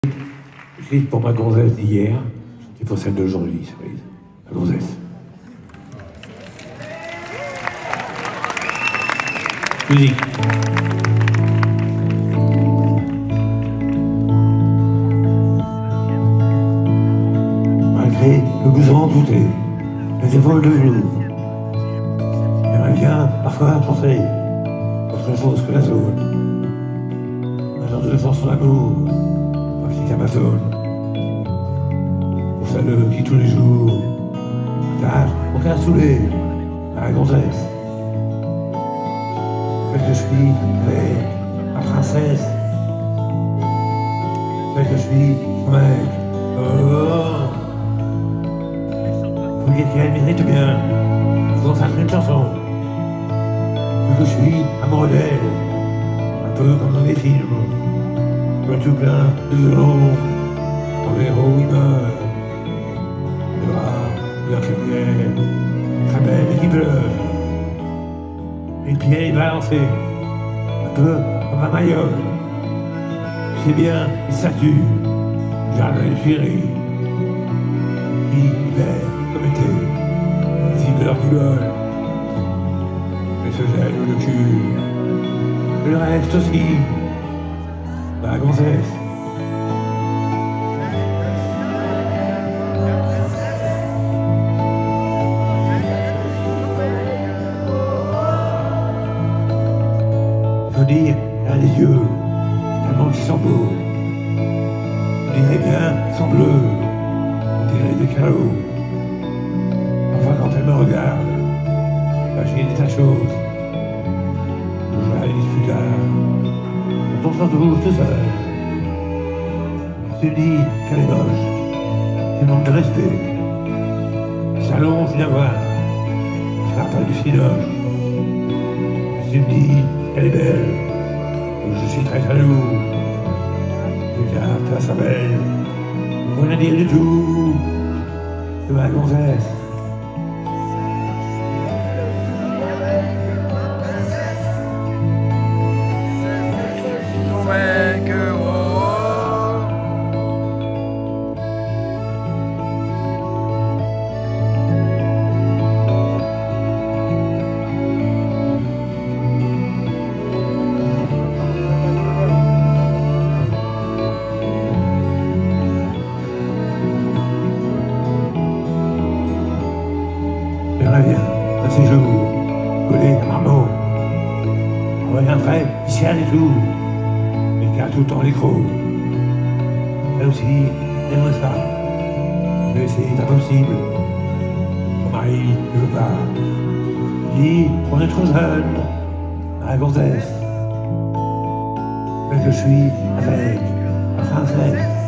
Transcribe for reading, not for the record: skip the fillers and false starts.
Écrite pour ma gonzesse d'hier et pour celle d'aujourd'hui, Cerise. Ma gonzesse. Musique. Malgré le blouson douté, les épaules de velours, j'aimerais bien parfois chanter autre chose que la zone. Un genre de chanson d'amour, pratique Amazon. Pour celle qui tous les jours partagent aucun saoulé à la gonzesse. Celle que je suis avec ma princesse. Celle que je suis son mec. Oh. Vous dites qu'elle mérite bien dans certaines chansons. Que je suis amoureux d'elle, un peu comme dans les films. Je vois tout plein de violons, quand le héros il meurt. Le bras, l'infirmière, très belle et qui pleure. Les pieds balancés, un peu comme un maillot. C'est bien, il s'attue, jamais le furie. Hiver comme été, si peur qui vole. Et se gèle le cul. Le reste aussi, la gonzesse. Faut dire, elle a des yeux, tellement qu'ils sont beaux. On dirait bien qu'ils sont bleus, on dirait des carreaux. Enfin, quand elle me regarde, imagine des tas de choses. Je réalise plus tard. Quand on se retrouve tout seul, on se dit qu'elle est moche, qu'elle manque de respect. Le salon, je viens voir, je rappelle du cinoche. Je me dis qu'elle est belle, je suis très jaloux. Regarde à sa belle, rien à dire du tout, de ma gonzesse. J'aimerais bien, à ces jours, collé à Marmot. On reviendrait ici à les tours, mais qui a tout le temps les crocs. Elle aussi, elle aimerait ça. Mais c'est impossible. Son mari ne veut pas. Il dit qu'on est trop jeune, à la gonzesse. Mais je suis avec la princesse.